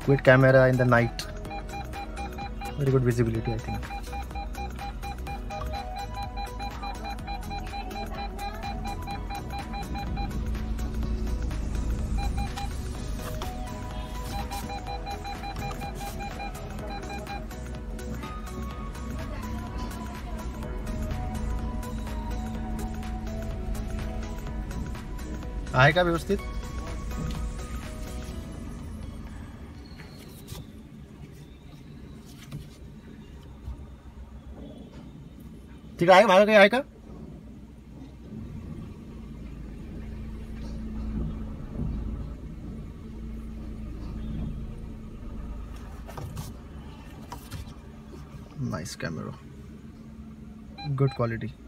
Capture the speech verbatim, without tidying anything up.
Kwid camera in the night. Very good visibility, I think. आहे का व्यवस्थित? ठीक आहे, माझं काही आहे का? Nice camera, good quality.